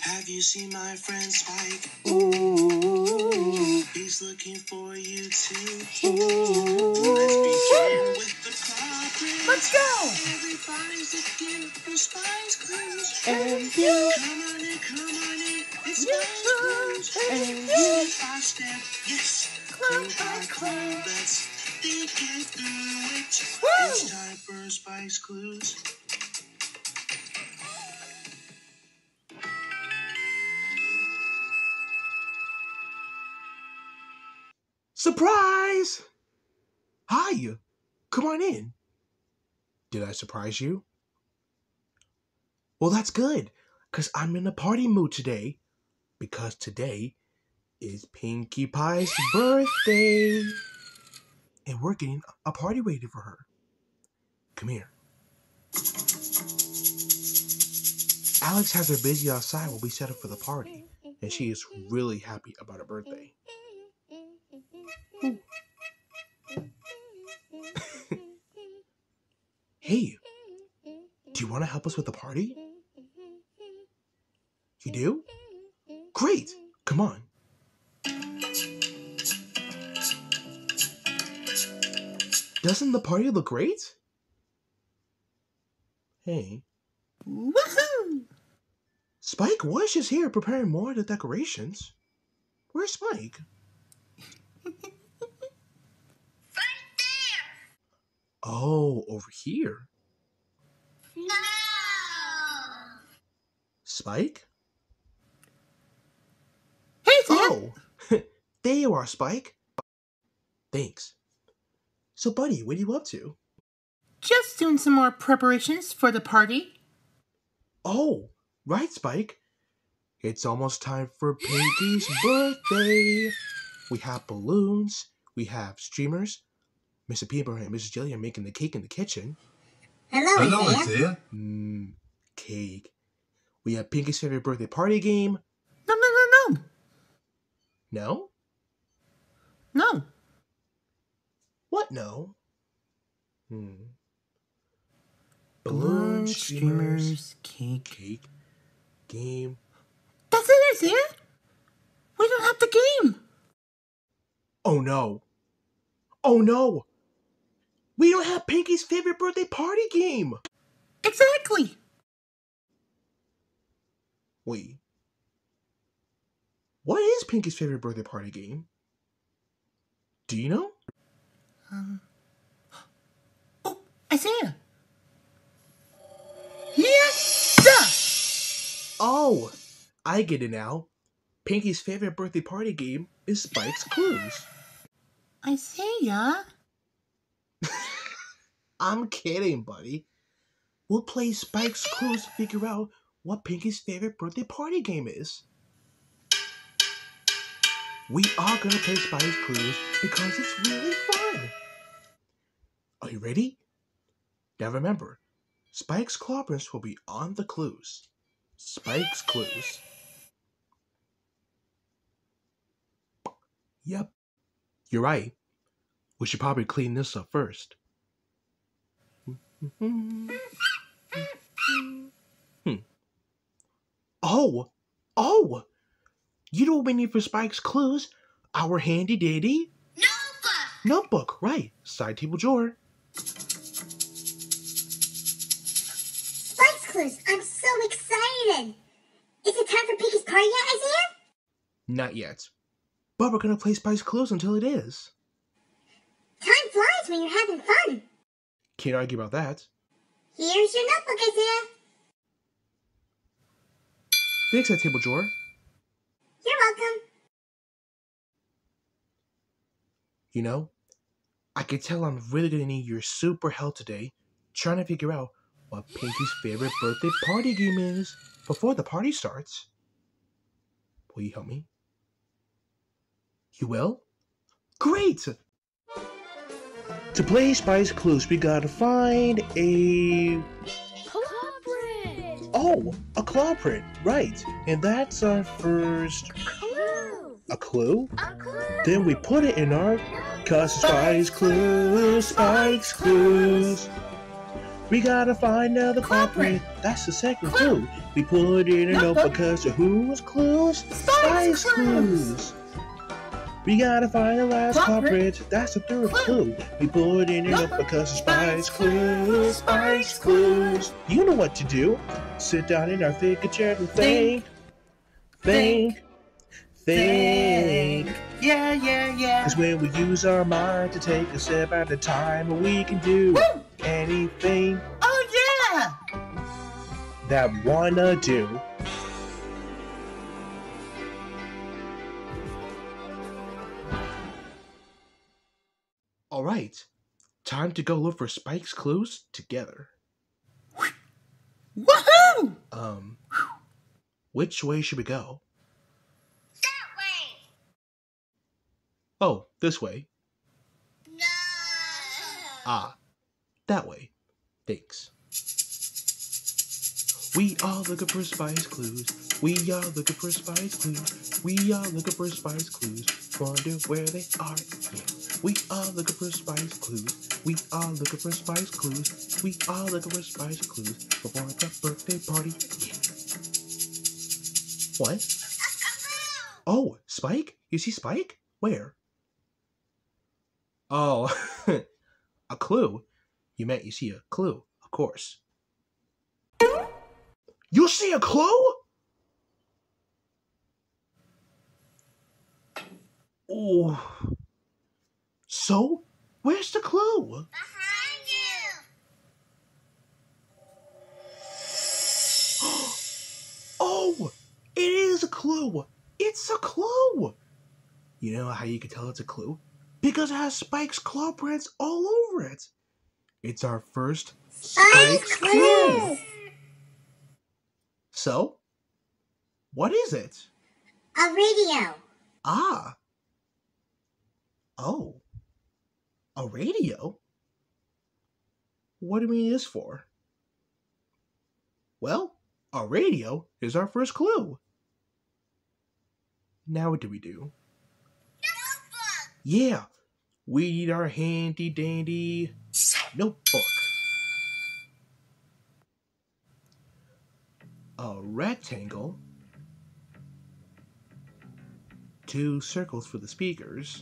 Have you seen my friend Spike? Ooh. He's looking for you too. Ooh. Let's begin with the culprit. Let's go! Everybody's looking for Spike's clues. And you. Come on in, it's Spike's clues. And Step you. by step, yes. Clue by by clue, clue. let's think it through it. Woo! It's time for Spike's clues. Surprise! Hi! Come on in. Did I surprise you? Well, that's good, because I'm in a party mood today. Because today is Pinkie Pie's birthday. And we're getting a party ready for her. Come here. Alex has her busy outside while we set up for the party. And she is really happy about her birthday. Hey, do you want to help us with the party? You do? Great! Come on. Doesn't the party look great? Hey. Woohoo! Spike was just here preparing more of the decorations. Where's Spike? Right there! Oh, over here. No! Spike? Hey, Sam! Oh! There you are, Spike. Thanks. So, buddy, what are you up to? Just doing some more preparations for the party. Oh, right, Spike. It's almost time for Pinkie's birthday. We have balloons. We have streamers. Mr. Peanut and Mrs. Jelly are making the cake in the kitchen. Hello, Isaiah. Cake. We have Pinkie's favorite birthday party game. No. No? No. What no? Balloons, streamers, cake. Game. That's it, Isaiah. We don't have the game. Oh no. Oh no. We don't have Pinkie's favorite birthday party game. Exactly. Wait. What is Pinkie's favorite birthday party game? Do you know? Oh, Isaiah. Yes! Oh, I get it now. Pinkie's favorite birthday party game is Spike's Clues. Isaiah? I'm kidding, buddy. We'll play Spike's Clues to figure out what Pinkie's favorite birthday party game is. We are gonna play Spike's Clues because it's really fun. Are you ready? Now remember, Spike's claw prints will be on the clues. Spike's Clues. Yep, you're right. We should probably clean this up first. Oh! You know what we need for Spike's Clues? Our handy dandy notebook, right? Side table drawer. Spike's Clues, I'm so excited! Is it time for Pinkie's party yet, Isaiah? Not yet. But we're gonna play Spike's Clues until it is. Time flies when you're having fun. Can't argue about that. Here's your notebook, Isaiah. Thanks, side table drawer. You're welcome. You know, I can tell I'm really gonna need your super help today trying to figure out what Pinkie's favorite birthday party game is before the party starts. Will you help me? You will? Great! To play Spike's Clues, we gotta find a... Oh, a claw print, right. And that's our first... Clue. A clue? A clue. Then we put it in our... 'Cause Spike's Clues, Spike's Clues. We gotta find out the culprit. That's the second clue. We put it in a notebook because of who's clues? Spice clues. We gotta find the last culprit. That's the third clue. We put it in a notebook because of spice clues. Spice clues. You know what to do. Sit down in our thick chair and think. Yeah. Cause when we use our mind to take a step at a time, we can do anything Oh, yeah. that wanna do. Alright, time to go look for Spike's clues together. Woohoo! Which way should we go? That way. Oh, this way. No. Ah, that way. Thanks. We are looking for spice clues. We are looking for spice clues. We are looking for spice clues. Wonder where they are. Yeah. We are looking for spice clues. We are looking for spice clues. We are looking for spice clues for the birthday party. Yeah. What? Oh, Spike? You see Spike? Where? Oh, a clue. You meant you see a clue, of course. You see a clue? Oh. So, where's the clue? Behind you. Oh, it is a clue. It's a clue. You know how you can tell it's a clue? Because it has Spike's claw prints all over it. It's our first Spike's clue. So, what is it? A radio. Ah. Oh. A radio? What do you mean this for? Well, a radio is our first clue. Now what do we do? Notebook. Yeah, we need our handy dandy notebook. A rectangle, 2 circles for the speakers,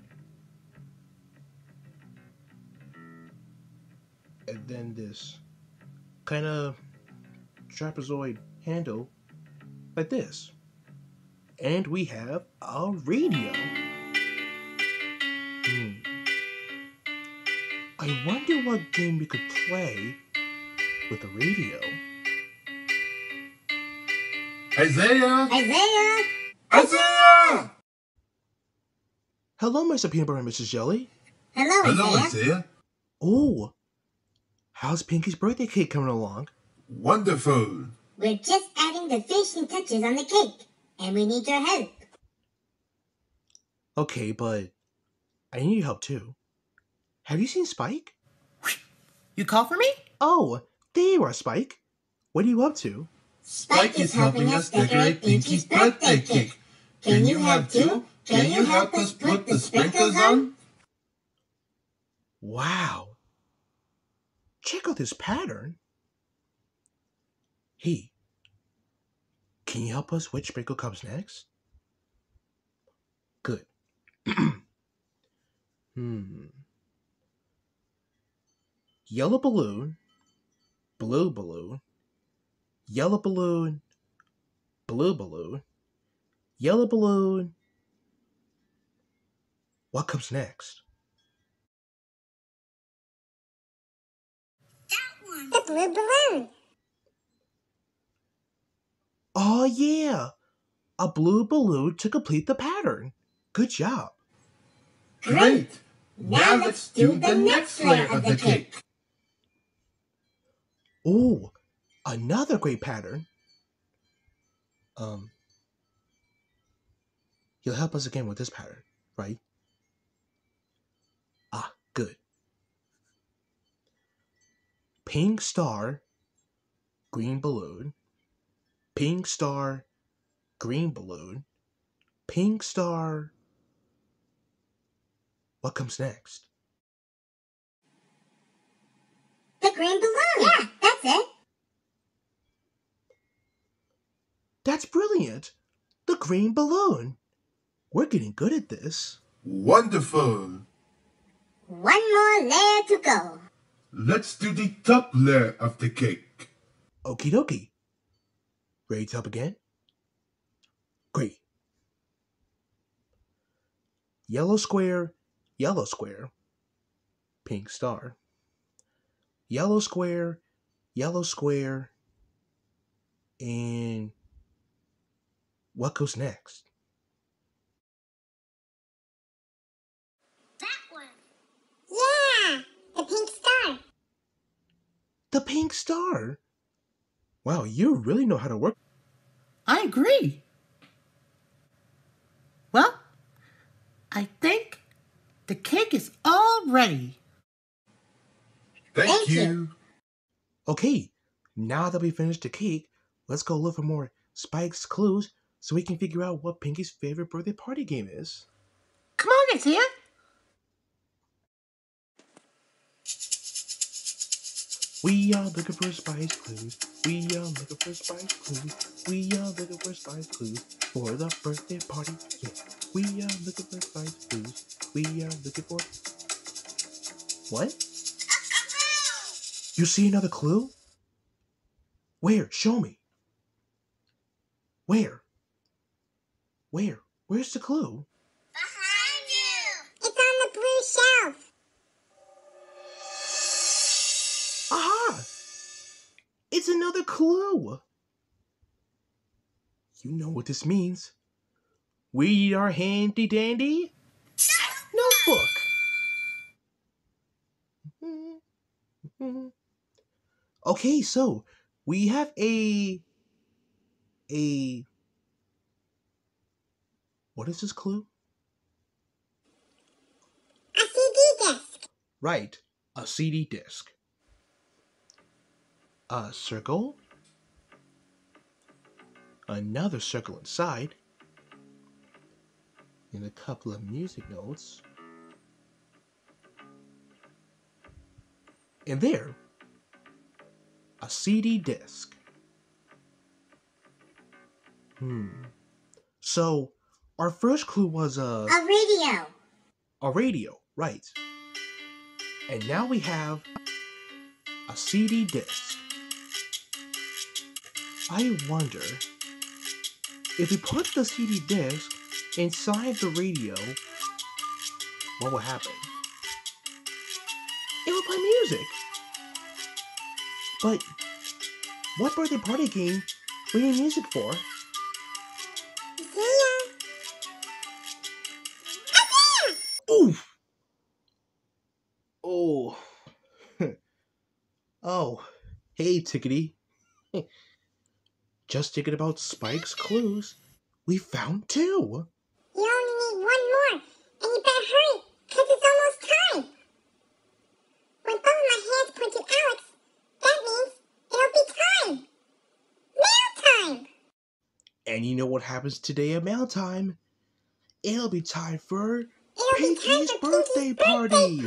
and then this kind of trapezoid handle like this. And we have a radio. I wonder what game we could play with a radio. Isaiah! Isaiah. Isaiah! Hello, Mr. Peanut Butter and Mrs. Jelly. Hello, Hello, Isaiah. Isaiah. Oh, how's Pinkie's birthday cake coming along? Wonderful. We're just adding the finishing touches on the cake, and we need your help. Okay, but I need your help too. Have you seen Spike? You call for me? Oh, there you are, Spike. What are you up to? Spike is helping us decorate Pinkie's birthday cake. Can you help too? Can you help us put the sprinkles on? Wow. Check out this pattern. Hey, can you help us which sprinkle comes next? Good. Yellow balloon, blue balloon, yellow balloon, blue balloon, yellow balloon. What comes next? That one. The blue balloon. Oh yeah, a blue balloon to complete the pattern. Good job. Great. Now let's do the next layer of the cake. Oh, another great pattern. You'll help us again with this pattern, right? Ah, good. Pink star, green balloon, pink star, green balloon, pink star. What comes next? The green balloon. That's brilliant! The green balloon! We're getting good at this. Wonderful! One more layer to go. Let's do the top layer of the cake. Okie dokie. Ready to help again? Great. Yellow square, pink star. Yellow square, and what goes next? That one. Yeah, the pink star. The pink star! Wow, you really know how to work. I agree. Well, I think the cake is all ready. Thank you. Okay, now that we finished the cake, let's go look for more Spike's clues so we can figure out what Pinkie's favorite birthday party game is. Come on, it's here. We are looking for Spike's clues. We are looking for Spike's clues. We are looking for Spike's clues for the birthday party game. We are looking for Spike's clues. We are looking for... What? You see another clue? Where? Show me. Where? Where's the clue? Behind you. It's on the blue shelf. Aha! It's another clue! You know what this means. We are handy dandy notebook. Okay, so we have a what is this clue? A CD disc. Right, a CD disc. A circle. Another circle inside. And a couple of music notes. And there, a CD disc. So, our first clue was A radio. a radio, right. And now we have a CD disc. I wonder, if we put the CD disc inside the radio, what will happen? It will play music. But what birthday party game we need music for? Oof! Oh. Oh. Hey, Tickety. Just thinking about Spike's clues. We found two. You only need one more, and you better hurry, because it's almost time. When both of my hands point to Alex, that means it'll be time. Mail time. And you know what happens today at mail time? It'll be time for Pinkie's birthday party.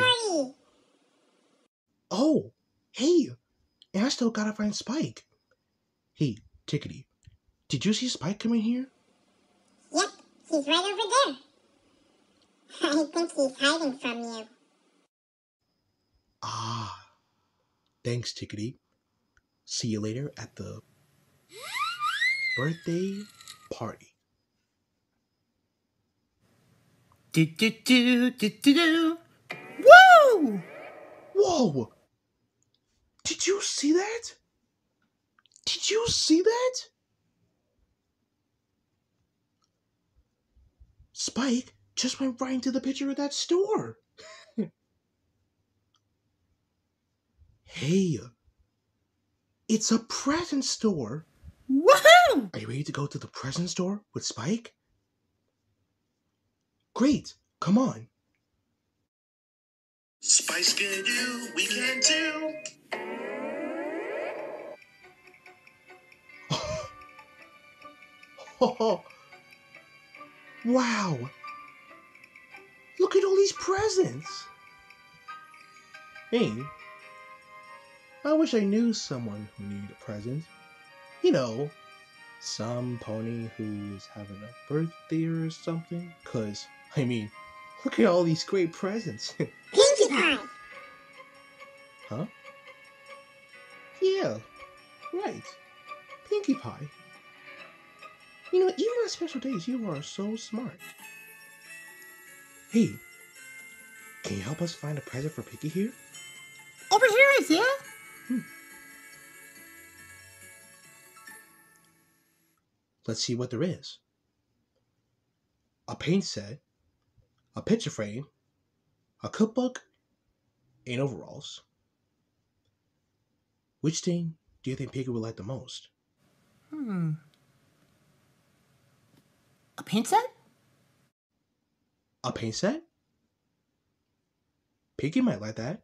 Oh, hey, and I still gotta find Spike. Hey, Tickety, did you see Spike come in here? Yep, he's right over there. I think he's hiding from you. Ah, thanks, Tickety. See you later at the birthday party. Do. Woo! Whoa! Did you see that? Did you see that? Spike just went right into the picture of that store. Hey, it's a present store. Woohoo! Are you ready to go to the present store with Spike? Great, come on. Spice skidoo, we can do. Wow! Look at all these presents! Hey, I wish I knew someone who needed a present. You know, Some pony who is having a birthday or something? Cause, I mean, look at all these great presents. Pinkie Pie. Huh? Yeah, right. Pinkie Pie. You know, even on special days, you are so smart. Hey, can you help us find a present for Pinkie here? Over here, Isaiah. Let's see what there is. A paint set, a picture frame, a cookbook, and overalls. Which thing do you think Pinkie would like the most? A paint set? A paint set? Pinkie might like that.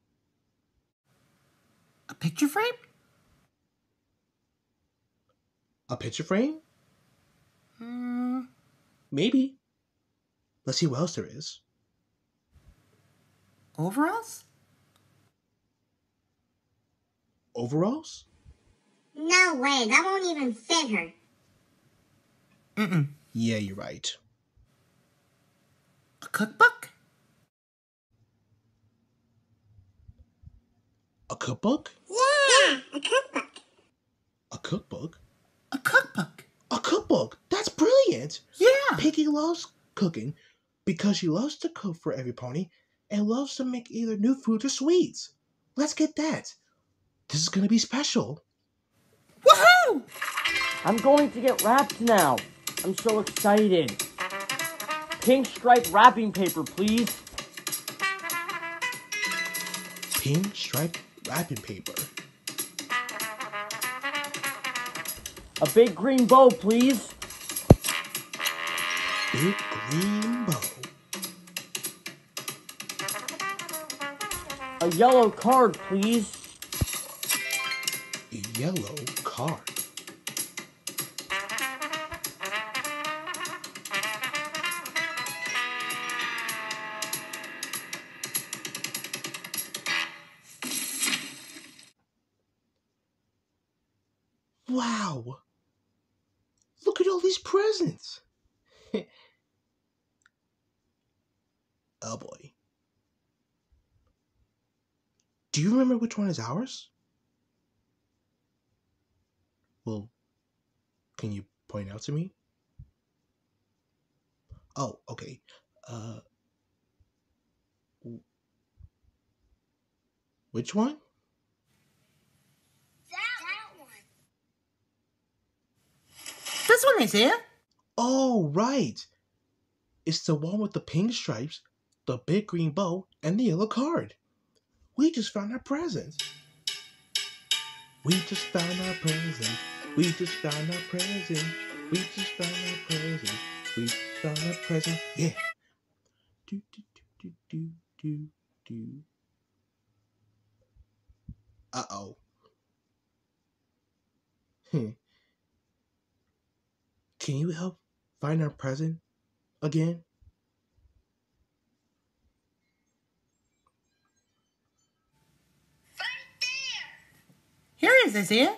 A picture frame? A picture frame? Maybe. Let's see what else there is. Overalls? Overalls? No way, that won't even fit her. Yeah, you're right. A cookbook? A cookbook? Yeah, a cookbook. A cookbook? A cookbook? A cookbook! That's brilliant! Yeah! Pinkie loves cooking because she loves to cook for every pony and loves to make either new foods or sweets. Let's get that. This is gonna be special. Woohoo! I'm going to get wrapped now. I'm so excited. Pink striped wrapping paper, please. Pink striped wrapping paper. A big green bow, please. Big green bow. A yellow card, please. A yellow card. Wow! Look at all these presents! Oh boy. Do you remember which one is ours? Well, can you point out to me? Oh, okay. Which one? That one. This one, Isaiah. Oh, right. It's the one with the pink stripes, the big green bow, and the yellow card. We just found our present. We just found our present. We just found our present. We just found our present. We just found our present. Yeah. Do do do do do do. Uh-oh. Can you help find our present again? Here it is, Isaiah.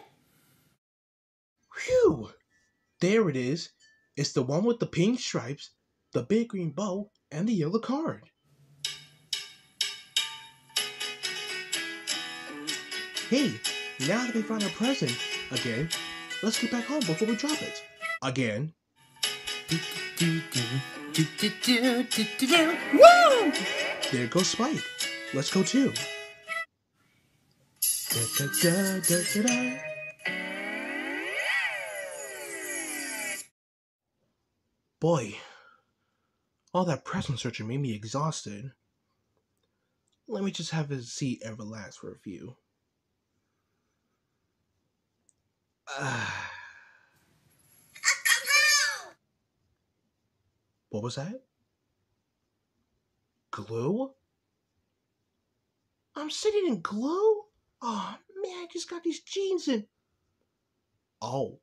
Phew! There it is. It's the one with the pink stripes, the big green bow, and the yellow card. Hey, now that we found our present again, let's get back home before we drop it. Again. Woo! There goes Spike. Let's go too. Boy, all that present searching made me exhausted. Let me just have a seat and relax for a few. What was that? Glue? I'm sitting in glue? Oh man, I just got these jeans in. Oh,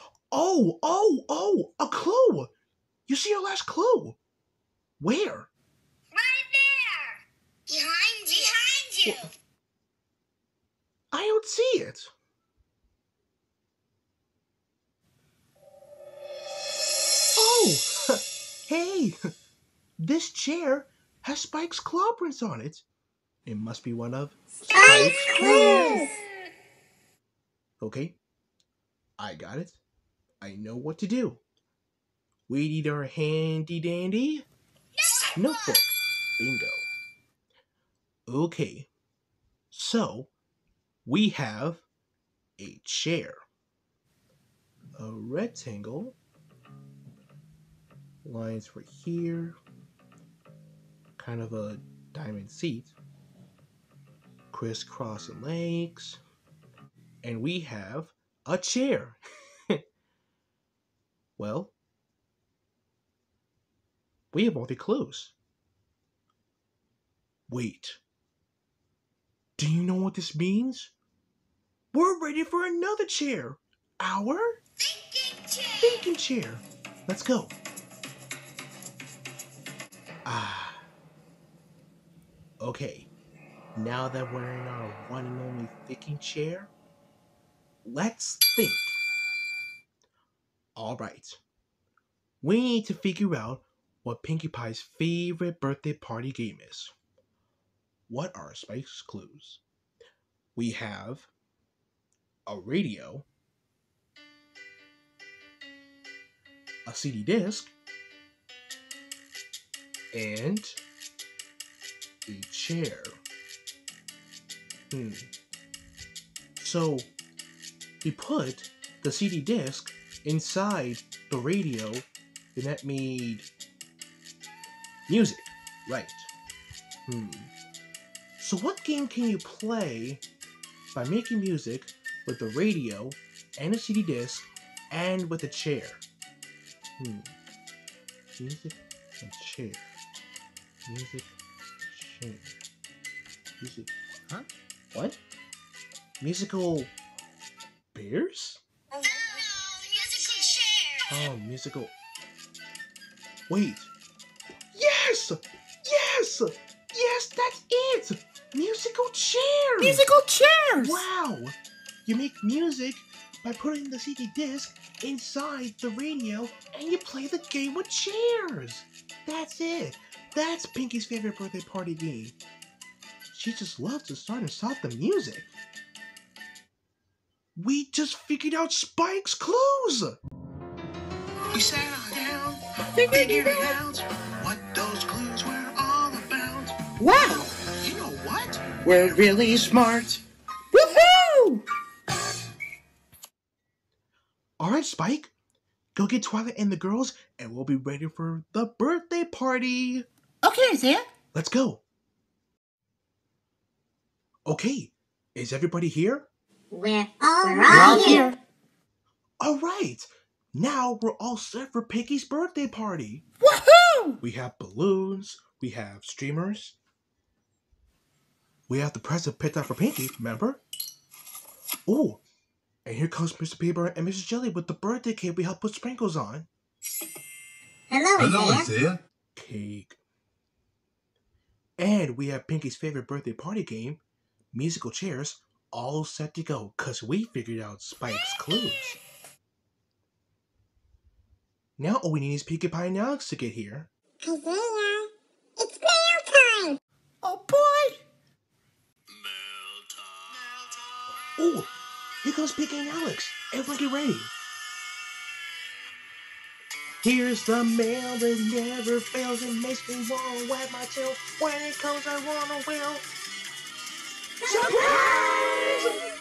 a clue! You see your last clue? Where? Right there. Behind you. I don't see it. Hey, this chair has Spike's claw prints on it. It must be one of Spike's clues. Okay, I got it. I know what to do. We need our handy dandy notebook. Bingo. Okay, so we have a chair, a rectangle, lines right here, kind of a diamond seat, crisscrossing legs, and we have a chair. Well, we have all the clues. Wait, do you know what this means? We're ready for another chair. Our thinking chair. Let's go. Ah. Okay. Now that we're in our one and only thinking chair, let's think. All right. We need to figure out what Pinkie Pie's favorite birthday party game is. What are Spike's clues? We have a radio, a CD disc, and a chair. So we put the CD disc inside the radio, and that made music, right? So what game can you play by making music with the radio and a CD disc and with a chair? Music and chair. Music, chair. Music. Huh? What? Musical bears? Oh, musical chair. Oh, musical. Wait. Yes! Yes! Yes, that's it! Musical chairs! Musical chairs! Wow! You make music by putting the CD disc inside the radio and you play the game with chairs! That's it! That's Pinkie's favorite birthday party game. She just loves to start and stop the music. We just figured out Spike's clues! We sat down, figured out what those clues were all about. Wow! You know what? We're really smart. Woohoo! Alright, Spike. Go get Twilight and the girls and we'll be ready for the birthday party. Okay, Isaiah. Let's go. Okay, is everybody here? We're all here. Alright, now we're all set for Pinkie's birthday party. Woohoo! We have balloons, we have streamers. We have the present picked out for Pinkie, remember? Oh, and here comes Mr. Peanut and Mrs. Jelly with the birthday cake we helped put sprinkles on. Hello, Isaiah. Cake. And we have Pinkie's favorite birthday party game, musical chairs, all set to go because we figured out Spike's clues. Now all we need is Pinkie Pie and Alex to get here. Isaiah, it's mail time. Oh boy! Oh, here comes Pinkie and Alex. Everyone get ready. Here's the mail that never fails. It makes me want to wag my tail. When it comes, I want to wail. Surprise!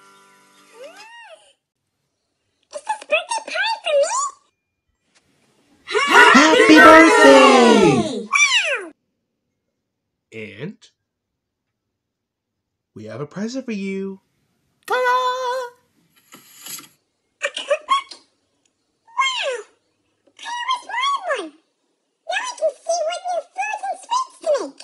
Is this birthday party for me? Happy birthday! Wow! And we have a present for you. Ta-da! A cookbook? Wow! I always wanted one. Now I can see what new foods and sweets to make.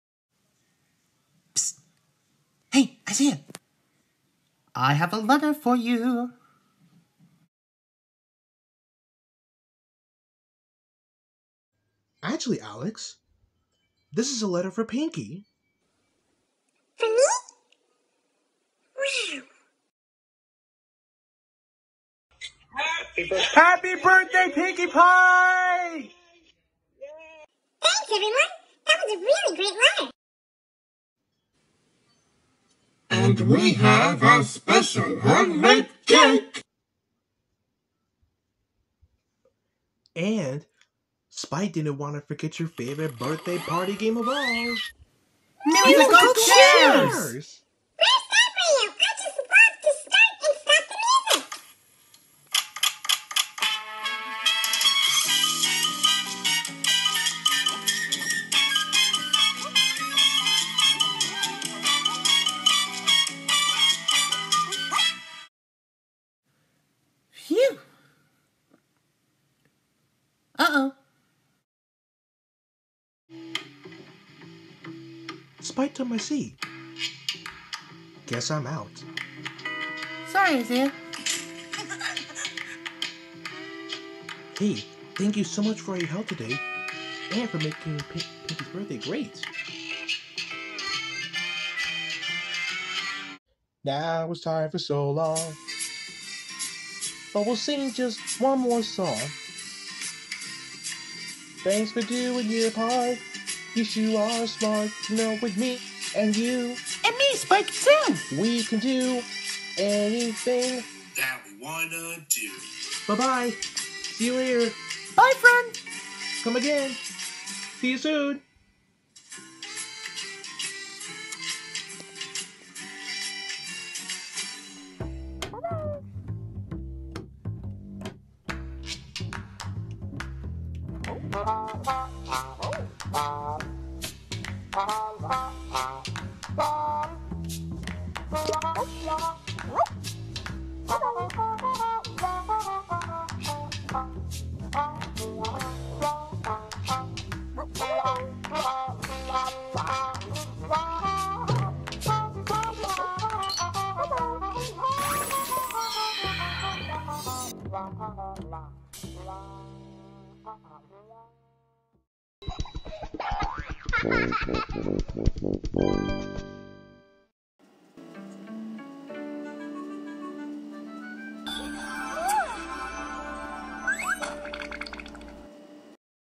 Psst. Hey, Isaiah. I have a letter for you. Actually, Alex, this is a letter for Pinkie. For me? Wow. Happy birthday, Pinkie Pie! Thanks, everyone. That was a really great letter. And we have a special homemade cake. And Spike didn't want to forget your favorite birthday party game of all. Musical chairs! Cheers! Where's that radio? I just love to start and stop the music. Phew. Uh-oh. Spike took my seat. Guess I'm out. Sorry, Isaiah. Hey, thank you so much for your help today and for making Pinkie's birthday great. Now it's time for so long, but we'll sing just one more song. Thanks for doing your part. You sure are smart to know with me and you. And me, Spike, too. We can do anything That we wanna do. Bye-bye. See you later. Bye, friend. Come again. See you soon.